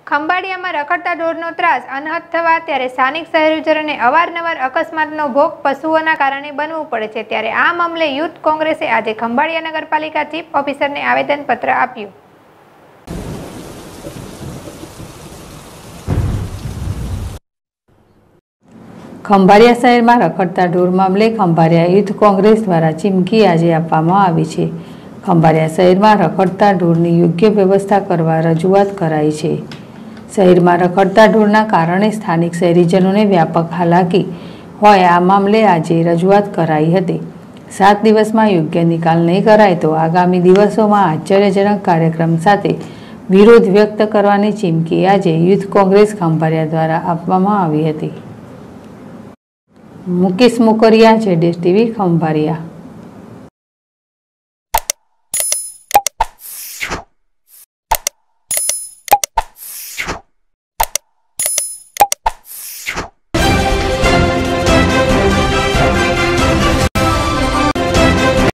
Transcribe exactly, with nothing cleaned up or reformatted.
ખંભાળિયામાં રખડતા ઢોરનો ત્રાસ અનહદ થવા ત્યારે સ્થાનિક શહેરીજનોને અવારનવાર અકસ્માતનો ભોગ પશુઓના કારણે બનવું પડે છે। ત્યારે આ મામલે યુથ કોંગ્રેસે આજે ખંભાળિયા નગરપાલિકા ચીફ ઓફિસરને આવેદનપત્ર આપ્યું। ખંભાળિયા શહેરમાં રખડતા ઢોર મામલે ખંભાળિયા યુથ કોંગ્રેસ દ્વારા ચીમકી આજે આપવામાં આવી છે। ખંભાળિયા શહેરમાં રખડતા ઢોરની યોગ્ય વ્યવસ્થા કરવા રજૂઆત કરાઈ છે। શહેરમાં રખડતા ઢોરના કારણે સ્થાનિક શહેરીજનોને વ્યાપક હાલાકી હોય આ મામલે આજે રજૂઆત કરાઈ હતી। સાત દિવસમાં યોગ્ય નિકાલ નહીં કરાય તો આગામી દિવસોમાં આશ્ચર્યજનક કાર્યક્રમ સાથે વિરોધ વ્યક્ત કરવાની ચીમકી આજે યુથ કોંગ્રેસ ખંભાળિયા દ્વારા આપવામાં આવી હતી। મુકેશ મોકરિયા, જેડેશ ટીવી, ખંભાળિયા।